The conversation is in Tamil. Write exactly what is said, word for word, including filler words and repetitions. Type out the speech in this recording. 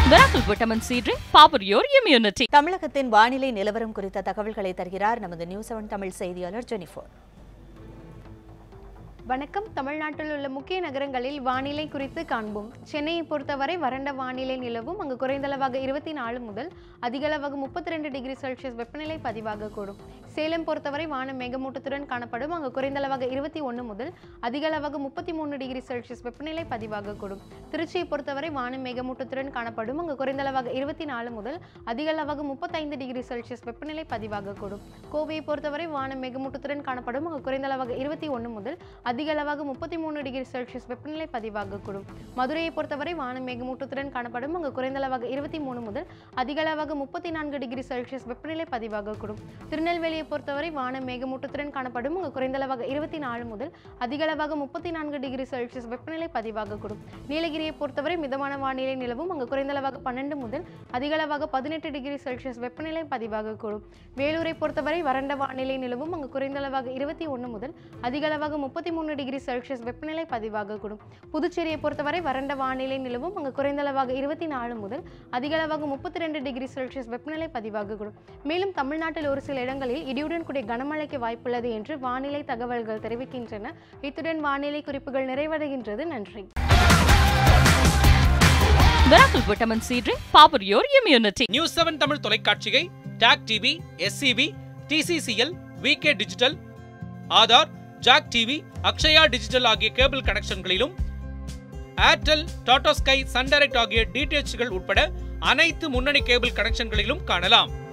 Miracle Vitamin C drink, power your immunity. தமிழகத்தின் வானிலை நிலவரம் குறித்த தகவல்களை தருகிறார் நமது நியூஸ் செவன் தமிழ் செய்தியாளர் ஜெனிஃபர். வணக்கம். தமிழ்நாட்டில் உள்ள முக்கிய நகரங்களில் வானிலை குறித்து காண்போம். சென்னையை பொறுத்தவரை வறண்ட வானிலை நிலவும். அங்கு குறைந்தளவாக இருபத்தி நாலு முதல் அதிகளவாக முப்பத்தி ரெண்டு டிகிரி செல்சியஸ் வெப்பநிலை பதிவாகக்கூடும். சேலம் பொறுத்தவரை வானம் மேகமூட்டத்துடன் காணப்படும். அங்கு குறைந்தளவாக இருபத்தி ஒன்று முதல் அதிகளவாக முப்பத்தி மூணு டிகிரி செல்சியஸ் வெப்பநிலை பதிவாகக்கூடும். திருச்சியை பொறுத்தவரை வானம் மேகமூட்டத்துடன் காணப்படும். அங்கு குறைந்தளவாக இருபத்தி நாலு முதல் அதிகளவாக முப்பத்தைந்து டிகிரி செல்சியஸ் வெப்பநிலை பதிவாகக்கூடும். கோவையை பொறுத்தவரை வானம் மேகமூட்டத்துடன் காணப்படும். அங்கு குறைந்தளவாக இருபத்தி ஒன்று முதல் அதிக அளவாக முப்பத்தி மூணு டிகிரி செல்சியஸ் வெப்பநிலை பதிவாகக்கூடும். மதுரையை பொறுத்தவரை வானம் மேகமூட்டத்துடன் காணப்படும். அங்கு குறைந்தளவாக இருபத்தி மூணு முதல் அதிக அளவாக முப்பத்தி நான்கு டிகிரி செல்சியஸ் வெப்பநிலை பதிவாகக்கூடும். திருநெல்வேலியை பொறுத்தவரை வானம் மேகமூட்டத்துடன் காணப்படும். அங்கு குறைந்தளவாக இருபத்தி நாலு முதல் அதிக அளவாக முப்பத்தி நான்கு டிகிரி செல்சியஸ் வெப்பநிலை பதிவாகக்கூடும். நீலகிரியை பொறுத்தவரை மிதமான வானிலை நிலவும். அங்கு குறைந்தளவாக பன்னெண்டு முதல் அதிக அளவாக பதினெட்டு டிகிரி செல்சியஸ் வெப்பநிலை பதிவாகக்கூடும். வேலூரை பொறுத்தவரை வறண்ட வானிலை நிலவும். அங்கு குறைந்தளவாக இருபத்தி ஒன்று முதல் அதிக அளவாக முப்பத்தி மூணு டிகிரி செல்சியஸ் வெப்பநிலை பதிவாகக்கூடும். புதுச்சேரியை பொறுத்தவரை வறண்ட வானிலை நிலவும். அங்கு குறைந்தளவாக இருபத்தி நாலு முதல் அதிக அளவாக முப்பத்தி ரெண்டு டிகிரி செல்சியஸ் வெப்பநிலை பதிவாகக்கூடும். மேலும் தமிழ்நாட்டில் ஒரு சில இடங்களில் இடியுடன் கூடிய கனமழைக்கு வாய்ப்புள்ளது என்று வானிலை தகவல்கள் தெரிவிக்கின்றன. இத்துடன் வானிலை குறிப்புகள் நிறைவடைகின்றது. நன்றி. Miracle Vitamin C drink, power your immunity. News seven Tamil தொலைக்காட்சியை talk TV, SCB, TCCL, VK digital, Aadhaar, Jack TV, Akshaya digital ஆகிய கேபிள் கனெக்ஷன்களிலும், Airtel, Tata Sky, Sun Direct ஆகிய டிடிஎச்கள் உட்பட அனைத்து முன்னணி கேபிள் கனெக்ஷன்களிலும் காணலாம்.